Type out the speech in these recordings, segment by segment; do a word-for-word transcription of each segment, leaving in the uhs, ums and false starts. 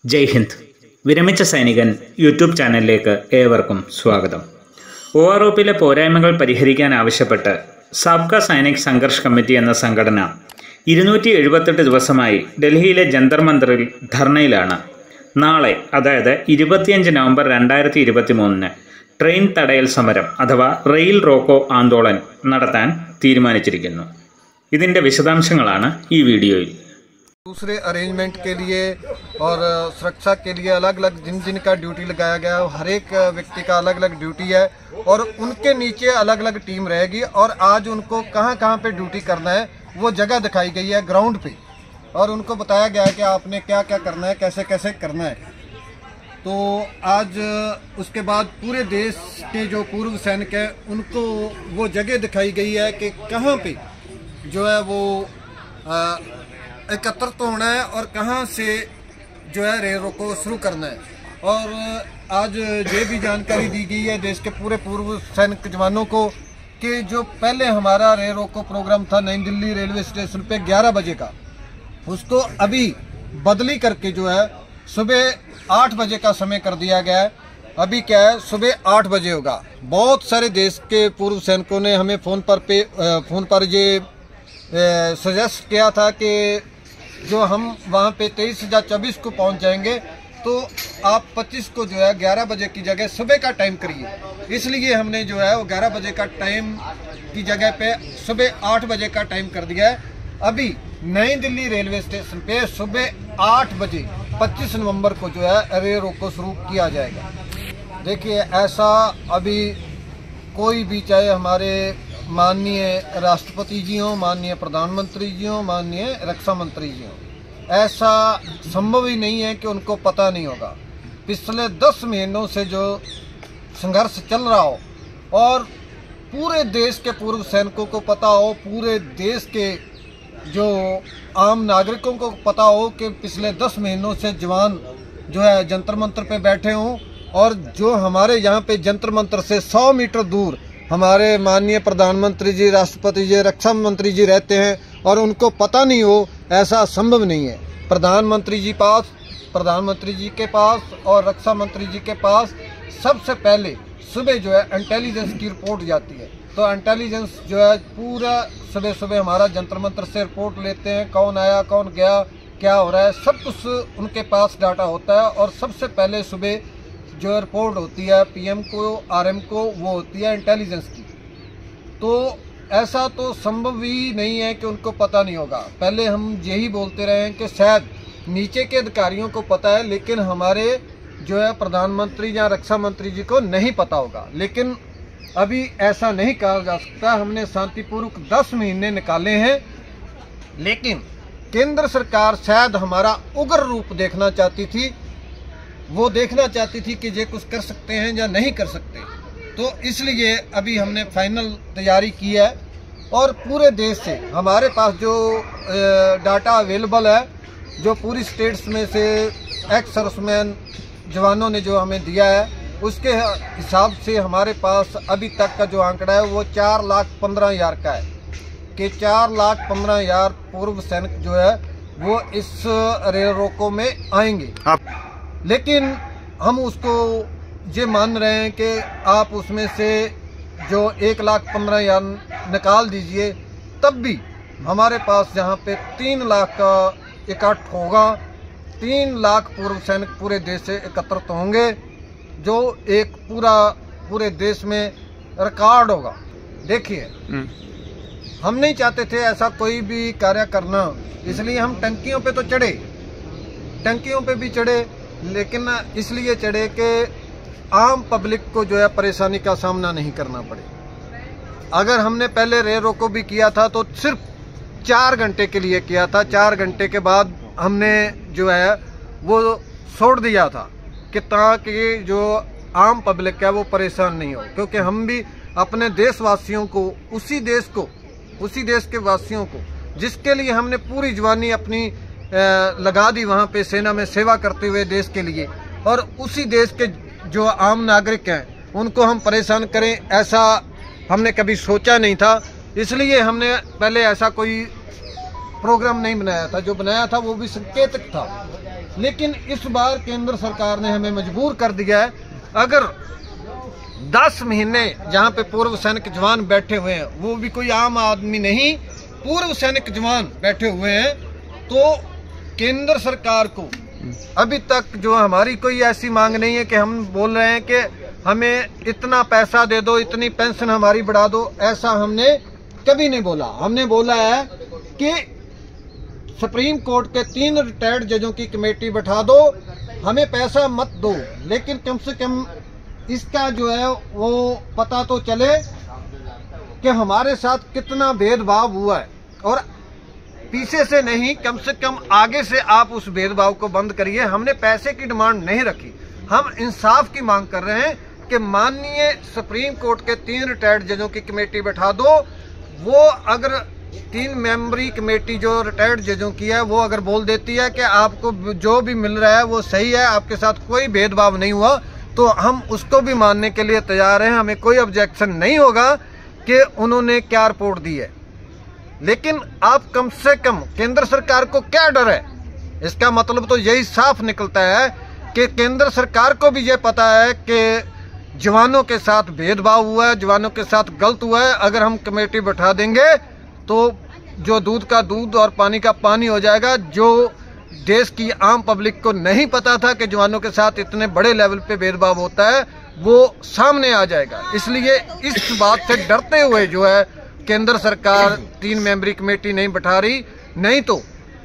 ജയ് ഹിന്ദ്. വിരമിച്ച സൈനികൻ യൂട്യൂബ് ചാനലിലേക്ക് ഏവർക്കും സ്വാഗതം. ഒ ആർ ഒ പിയിലെ പോരായ്മകൾ പരിഹരിക്കാൻ ആവശ്യപ്പെട്ട് സാബ്ക സൈനിക് സംഘർഷ് കമ്മിറ്റി എന്ന സംഘടന ഇരുന്നൂറ്റി എഴുപത്തെട്ട് ദിവസമായി ഡൽഹിയിലെ ജന്തർ മന്ദറിൽ ധർണയിലാണ്. നാളെ, അതായത് ഇരുപത്തിയഞ്ച് നവംബർ രണ്ടായിരത്തി ഇരുപത്തി മൂന്നിന് ട്രെയിൻ തടയൽ സമരം അഥവാ റെയിൽ റോക്കോ ആന്തോളൻ നടത്താൻ തീരുമാനിച്ചിരിക്കുന്നു. ഇതിൻ്റെ വിശദാംശങ്ങളാണ് ഈ വീഡിയോയിൽ. दूसरे अरेंजमेंट के लिए और सुरक्षा के लिए अलग अलग जिन जिन का ड्यूटी लगाया गया है, हर एक व्यक्ति का अलग अलग ड्यूटी है और उनके नीचे अलग अलग टीम रहेगी और आज उनको कहां कहां पे ड्यूटी करना है वो जगह दिखाई गई है ग्राउंड पे और उनको बताया गया है कि आपने क्या क्या करना है, कैसे कैसे करना है। तो आज उसके बाद पूरे देश के जो पूर्व सैनिक हैं उनको वो जगह दिखाई गई है कि कहाँ पे जो है वो आ, एकत्रित तो होना है और कहां से जो है रेल रोको शुरू करना है। और आज ये भी जानकारी दी गई है देश के पूरे पूर्व सैनिक जवानों को कि जो पहले हमारा रेल रोको प्रोग्राम था नई दिल्ली रेलवे स्टेशन पे ग्यारह बजे का, उसको अभी बदली करके जो है सुबह आठ बजे का समय कर दिया गया है। अभी क्या है, सुबह आठ बजे होगा। बहुत सारे देश के पूर्व सैनिकों ने हमें फ़ोन पर पे फ़ोन पर ये सजेस्ट किया था कि जो हम वहाँ पे तेईस या चौबीस को पहुँच जाएंगे तो आप पच्चीस को जो है ग्यारह बजे की जगह सुबह का टाइम करिए। इसलिए हमने जो है वो ग्यारह बजे का टाइम की जगह पे सुबह आठ बजे का टाइम कर दिया है। अभी नई दिल्ली रेलवे स्टेशन पे सुबह आठ बजे पच्चीस नवंबर को जो है रेल रोको शुरू किया जाएगा। देखिए, ऐसा अभी कोई भी, चाहे हमारे माननीय राष्ट्रपति जी हों, माननीय प्रधानमंत्री जी हों, माननीय रक्षा मंत्री जी हों, ऐसा संभव ही नहीं है कि उनको पता नहीं होगा। पिछले दस महीनों से जो संघर्ष चल रहा हो और पूरे देश के पूर्व सैनिकों को पता हो, पूरे देश के जो आम नागरिकों को पता हो कि पिछले दस महीनों से जवान जो है जंतर मंतर पे बैठे हों और जो हमारे यहाँ पे जंतर मंतर से सौ मीटर दूर हमारे माननीय प्रधानमंत्री जी, राष्ट्रपति जी, रक्षा मंत्री जी रहते हैं और उनको पता नहीं हो, ऐसा संभव नहीं है। प्रधानमंत्री जी पास प्रधानमंत्री जी के पास और रक्षा मंत्री जी के पास सबसे पहले सुबह जो है इंटेलिजेंस की रिपोर्ट जाती है। तो इंटेलिजेंस जो है पूरा सुबह सुबह हमारा जंतर मंतर से रिपोर्ट लेते हैं, कौन आया, कौन गया, क्या हो रहा है, सब कुछ उनके पास डाटा होता है। और सबसे पहले सुबह जो रिपोर्ट होती है पीएम को, आरएम को, वो होती है इंटेलिजेंस की। तो ऐसा तो संभव ही नहीं है कि उनको पता नहीं होगा। पहले हम यही बोलते रहे हैं कि शायद नीचे के अधिकारियों को पता है लेकिन हमारे जो है प्रधानमंत्री या रक्षा मंत्री जी को नहीं पता होगा। लेकिन अभी ऐसा नहीं कहा जा सकता। हमने शांतिपूर्वक दस महीने निकाले हैं, लेकिन केंद्र सरकार शायद हमारा उग्र रूप देखना चाहती थी। वो देखना चाहती थी कि ये कुछ कर सकते हैं या नहीं कर सकते। तो इसलिए अभी हमने फाइनल तैयारी की है और पूरे देश से हमारे पास जो डाटा अवेलेबल है, जो पूरी स्टेट्स में से एक्स सर्विसमैन जवानों ने जो हमें दिया है, उसके हिसाब से हमारे पास अभी तक का जो आंकड़ा है वो चार लाख पंद्रह हज़ार का है कि चार लाख पंद्रह हज़ार पूर्व सैनिक जो है वो इस रेल रोको में आएंगे। लेकिन हम उसको ये मान रहे हैं कि आप उसमें से जो एक लाख पंद्रह हज़ार निकाल दीजिए, तब भी हमारे पास यहाँ पे तीन लाख का इकट्ठ होगा। तीन लाख पूर्व सैनिक पूरे देश से एकत्रित होंगे, जो एक पूरा पूरे देश में रिकॉर्ड होगा। देखिए, हम नहीं चाहते थे ऐसा कोई भी कार्य करना, इसलिए हम टंकियों पे तो चढ़े, टंकियों पे भी चढ़े, लेकिन इसलिए चढ़े कि आम पब्लिक को जो है परेशानी का सामना नहीं करना पड़े। अगर हमने पहले रेल रोको भी किया था तो सिर्फ चार घंटे के लिए किया था। चार घंटे के बाद हमने जो है वो छोड़ दिया था कि ताकि जो आम पब्लिक है वो परेशान नहीं हो, क्योंकि हम भी अपने देशवासियों को, उसी देश को, उसी देश के वासियों को जिसके लिए हमने पूरी जवानी अपनी लगा दी वहाँ पे सेना में सेवा करते हुए देश के लिए, और उसी देश के जो आम नागरिक हैं उनको हम परेशान करें, ऐसा हमने कभी सोचा नहीं था। इसलिए हमने पहले ऐसा कोई प्रोग्राम नहीं बनाया था। जो बनाया था वो भी संकेतक था लेकिन इस बार केंद्र सरकार ने हमें मजबूर कर दिया है। अगर दस महीने जहाँ पे पूर्व सैनिक जवान बैठे हुए हैं, वो भी कोई आम आदमी नहीं, पूर्व सैनिक जवान बैठे हुए हैं, तो केंद्र सरकार को अभी तक जो हमारी कोई ऐसी मांग नहीं है कि हम बोल रहे हैं कि हमें इतना पैसा दे दो, इतनी पेंशन हमारी बढ़ा दो, ऐसा हमने कभी नहीं बोला। हमने बोला है कि सुप्रीम कोर्ट के तीन रिटायर्ड जजों की कमेटी बैठा दो, हमें पैसा मत दो, लेकिन कम से कम इसका जो है वो पता तो चले कि हमारे साथ कितना भेदभाव हुआ है, और पीछे से नहीं, कम से कम आगे से आप उस भेदभाव को बंद करिए। हमने पैसे की डिमांड नहीं रखी, हम इंसाफ की मांग कर रहे हैं कि माननीय सुप्रीम कोर्ट के तीन रिटायर्ड जजों की कमेटी बैठा दो। वो अगर तीन मेंबरी कमेटी जो रिटायर्ड जजों की है, वो अगर बोल देती है कि आपको जो भी मिल रहा है वो सही है, आपके साथ कोई भेदभाव नहीं हुआ, तो हम उसको भी मानने के लिए तैयार हैं। हमें कोई ऑब्जेक्शन नहीं होगा कि उन्होंने क्या रिपोर्ट दी है। लेकिन आप कम से कम, केंद्र सरकार को क्या डर है? इसका मतलब तो यही साफ निकलता है कि केंद्र सरकार को भी ये पता है कि जवानों के साथ भेदभाव हुआ है, जवानों के साथ गलत हुआ है। अगर हम कमेटी बैठा देंगे तो जो दूध का दूध और पानी का पानी हो जाएगा। जो देश की आम पब्लिक को नहीं पता था कि जवानों के साथ इतने बड़े लेवल पे भेदभाव होता है, वो सामने आ जाएगा। इसलिए इस बात से डरते हुए जो है केंद्र सरकार तीन मेंबरी कमेटी नहीं बैठा रही। नहीं तो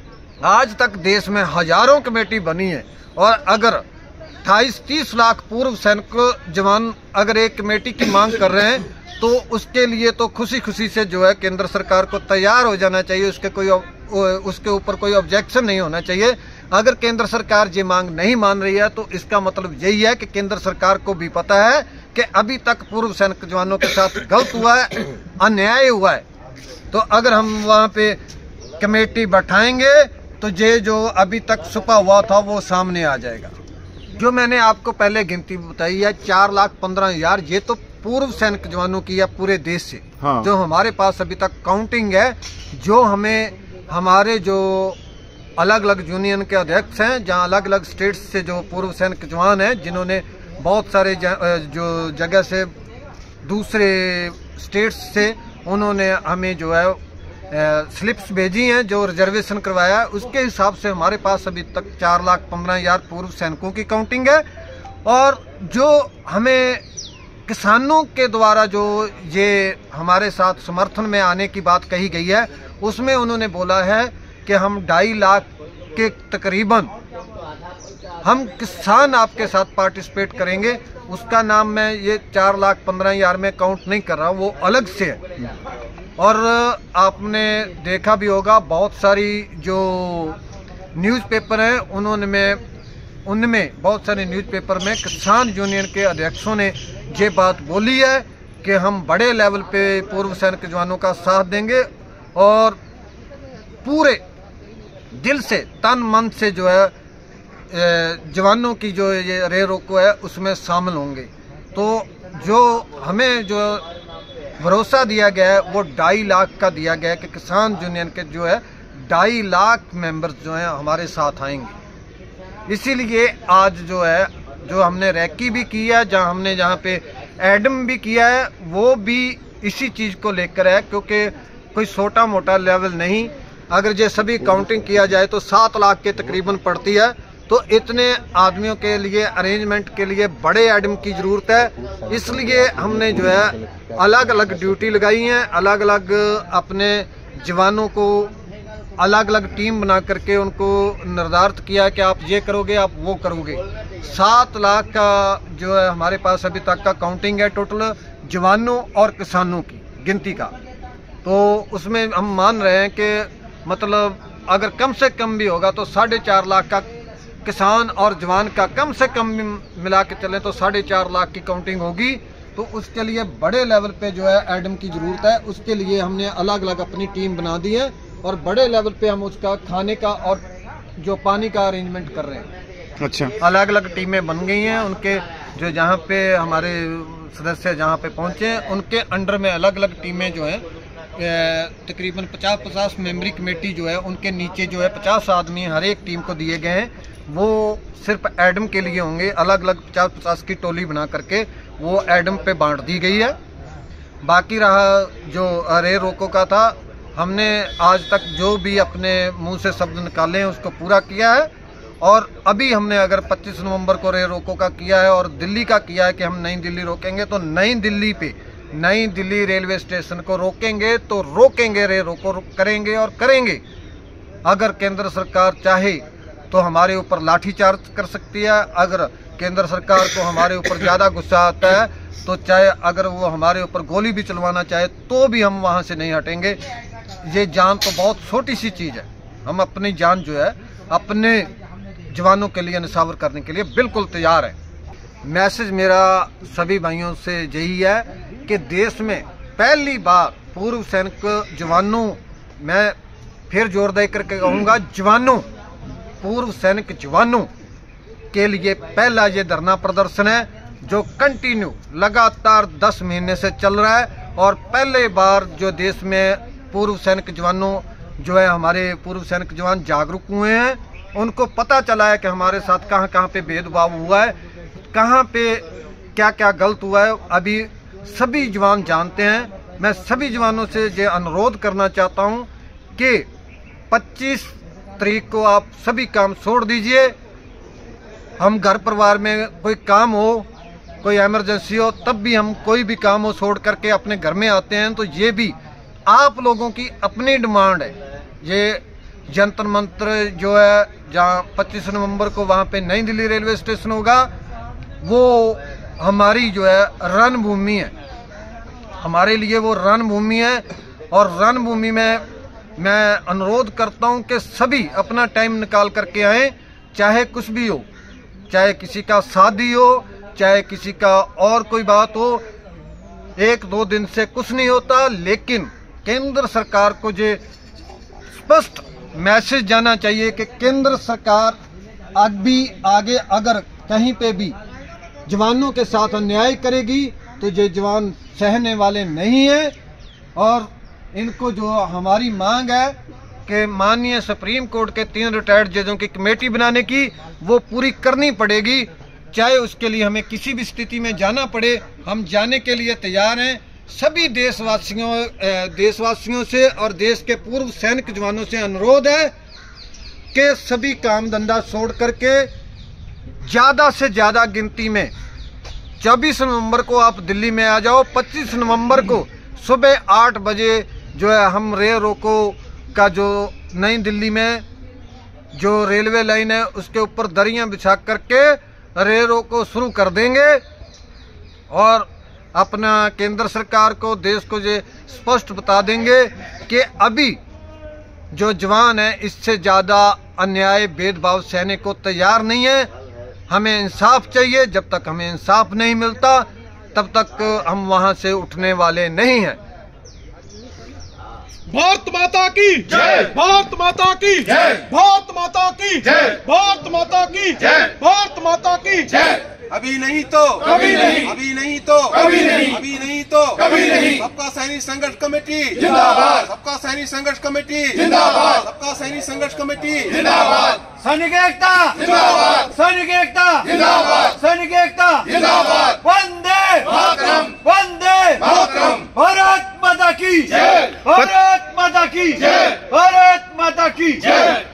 आज तक देश में हजारों कमेटी बनी है, और अगर अट्ठाईस तीस लाख पूर्व सैनिक जवान अगर एक कमेटी की मांग कर रहे हैं, तो उसके लिए तो खुशी खुशी से जो है केंद्र सरकार को तैयार हो जाना चाहिए। उसके कोई उसके ऊपर कोई ऑब्जेक्शन नहीं होना चाहिए। अगर केंद्र सरकार ये मांग नहीं मान रही है, तो इसका मतलब यही है कि केंद्र सरकार को भी पता है कि अभी तक पूर्व सैनिक जवानों के साथ गलत हुआ है, अन्याय हुआ है। तो अगर हम वहाँ पे कमेटी बैठाएंगे तो ये जो अभी तक छुपा हुआ था वो सामने आ जाएगा। जो मैंने आपको पहले गिनती बताई है, चार लाख पंद्रह हजार, ये तो पूर्व सैनिक जवानों की है पूरे देश से। हाँ। जो हमारे पास अभी तक काउंटिंग है, जो हमें हमारे जो अलग अलग यूनियन के अध्यक्ष हैं, जहाँ अलग अलग स्टेट्स से जो पूर्व सैनिक जवान हैं, जिन्होंने बहुत सारे जो जगह से दूसरे स्टेट्स से उन्होंने हमें जो है स्लिप्स भेजी हैं, जो रिजर्वेशन करवाया, उसके हिसाब से हमारे पास अभी तक चार लाख पंद्रह हजार पूर्व सैनिकों की काउंटिंग है। और जो हमें किसानों के द्वारा जो ये हमारे साथ समर्थन में आने की बात कही गई है, उसमें उन्होंने बोला है कि हम ढाई लाख के तकरीबन हम किसान आपके साथ पार्टिसिपेट करेंगे। उसका नाम मैं ये चार लाख पंद्रह हजार में काउंट नहीं कर रहा हूँ, वो अलग से है। और आपने देखा भी होगा, बहुत सारी जो न्यूज़पेपर हैं उन्होंने में उनमें बहुत सारे न्यूज़पेपर में किसान यूनियन के अध्यक्षों ने ये बात बोली है कि हम बड़े लेवल पे पूर्व सैनिक जवानों का साथ देंगे और पूरे दिल से, तन मन से जो है जवानों की जो ये रे रोको है उसमें शामिल होंगे। तो जो हमें जो भरोसा दिया गया है वो ढाई लाख का दिया गया है कि किसान यूनियन के जो है ढाई लाख मेंबर्स जो हैं हमारे साथ आएंगे। इसीलिए आज जो है जो हमने रैकी भी की है, जहां हमने जहां पे एडम भी किया है, वो भी इसी चीज़ को लेकर है, क्योंकि कोई छोटा मोटा लेवल नहीं। अगर ये सभी काउंटिंग किया जाए तो सात लाख के तकरीबन पड़ती है। तो इतने आदमियों के लिए अरेंजमेंट के लिए बड़े एडम की ज़रूरत है। इसलिए हमने जो है अलग अलग ड्यूटी लगाई हैं, अलग अलग अपने जवानों को अलग अलग टीम बना करके उनको निर्धारित किया कि आप ये करोगे, आप वो करोगे। सात लाख का जो है हमारे पास अभी तक का काउंटिंग है टोटल जवानों और किसानों की गिनती का। तो उसमें हम मान रहे हैं कि मतलब अगर कम से कम भी होगा तो साढ़े चार लाख का किसान और जवान का कम से कम मिला के चलें तो साढ़े चार लाख की काउंटिंग होगी। तो उसके लिए बड़े लेवल पे जो है एडम की ज़रूरत है। उसके लिए हमने अलग अलग अपनी टीम बना दी है और बड़े लेवल पे हम उसका खाने का और जो पानी का अरेंजमेंट कर रहे हैं। अच्छा, अलग अलग टीमें बन गई हैं। उनके जो जहाँ पे हमारे सदस्य जहाँ पे पहुँचे उनके अंडर में अलग अलग टीमें जो हैं तकरीबन पचास पचास मेंबरी कमेटी जो है उनके नीचे जो है पचास आदमी हर एक टीम को दिए गए हैं। वो सिर्फ एडम के लिए होंगे। अलग अलग पचास पचास की टोली बना करके वो एडम पे बांट दी गई है। बाकी रहा जो रे रोको का था, हमने आज तक जो भी अपने मुंह से शब्द निकाले हैं उसको पूरा किया है। और अभी हमने अगर पच्चीस नवंबर को रे रोको का किया है और दिल्ली का किया है कि हम नई दिल्ली रोकेंगे, तो नई दिल्ली पे नई दिल्ली रेलवे स्टेशन को रोकेंगे तो रोकेंगे, रे रोको करेंगे और करेंगे। अगर केंद्र सरकार चाहे तो हमारे ऊपर लाठीचार्ज कर सकती है। अगर केंद्र सरकार को हमारे ऊपर ज़्यादा गुस्सा आता है तो चाहे अगर वो हमारे ऊपर गोली भी चलवाना चाहे तो भी हम वहाँ से नहीं हटेंगे। ये जान तो बहुत छोटी सी चीज़ है, हम अपनी जान जो है अपने जवानों के लिए निछावर करने के लिए बिल्कुल तैयार है। मैसेज मेरा सभी भाइयों से यही है कि देश में पहली बार पूर्व सैनिक जवानों, मैं फिर जोर दे करके कहूँगा जवानों, पूर्व सैनिक जवानों के लिए पहला ये धरना प्रदर्शन है जो कंटिन्यू लगातार दस महीने से चल रहा है। और पहले बार जो देश में पूर्व सैनिक जवानों जो है, हमारे पूर्व सैनिक जवान जागरूक हुए हैं, उनको पता चला है कि हमारे साथ कहाँ कहाँ पे भेदभाव हुआ है, कहाँ पे क्या क्या गलत हुआ है। अभी सभी जवान जानते हैं। मैं सभी जवानों से ये अनुरोध करना चाहता हूँ कि पच्चीस तारीख को आप सभी काम छोड़ दीजिए। हम घर परिवार में कोई काम हो, कोई इमरजेंसी हो, तब भी हम कोई भी काम हो छोड़ करके अपने घर में आते हैं। तो ये भी आप लोगों की अपनी डिमांड है। ये जंतर मंत्र जो है जहाँ पच्चीस नवंबर को वहाँ पे नई दिल्ली रेलवे स्टेशन होगा, वो हमारी जो है रणभूमि है, हमारे लिए वो रणभूमि है। और रणभूमि में मैं अनुरोध करता हूँ कि सभी अपना टाइम निकाल करके आएँ, चाहे कुछ भी हो, चाहे किसी का शादी हो, चाहे किसी का और कोई बात हो। एक दो दिन से कुछ नहीं होता, लेकिन केंद्र सरकार को जो स्पष्ट मैसेज जाना चाहिए कि केंद्र सरकार अभी आगे अगर कहीं पे भी जवानों के साथ अन्याय करेगी तो ये जवान सहने वाले नहीं हैं। और इनको जो हमारी मांग है कि माननीय सुप्रीम कोर्ट के तीन रिटायर्ड जजों की कमेटी बनाने की, वो पूरी करनी पड़ेगी। चाहे उसके लिए हमें किसी भी स्थिति में जाना पड़े, हम जाने के लिए तैयार हैं। सभी देशवासियों देशवासियों से और देश के पूर्व सैनिक जवानों से अनुरोध है कि सभी काम धंधा छोड़ करके ज़्यादा से ज़्यादा गिनती में चौबीस नवंबर को आप दिल्ली में आ जाओ। पच्चीस नवंबर को सुबह आठ बजे जो है हम रे रोको का जो नई दिल्ली में जो रेलवे लाइन है उसके ऊपर दरियां बिछा करके रे रोको शुरू कर देंगे। और अपना केंद्र सरकार को, देश को ये स्पष्ट बता देंगे कि अभी जो जवान है इससे ज़्यादा अन्याय भेदभाव सहने को तैयार नहीं है। हमें इंसाफ चाहिए। जब तक हमें इंसाफ नहीं मिलता तब तक हम वहां से उठने वाले नहीं हैं। भारत माता की जय, भारत माता की जय, भारत माता की जय, भारत माता की जय, भारत माता की जय। अभी नहीं तो कभी नहीं, अभी नहीं तो कभी नहीं, अभी नहीं तो कभी नहीं। सबका सैनिक संघर्ष कमेटी जिंदाबाद, सबका सैनिक संघर्ष कमेटी जिंदाबाद, सबका सैनिक संघर्ष कमेटी जिंदाबाद, सैनिक एकता जिंदाबाद, सैनिक एकता जिंदाबाद, सैनिक एकता जिंदाबाद। वंदे मातरम, वंदे मातरम। भारत माता की जय, भारत माता की जय, भारत माता की जय।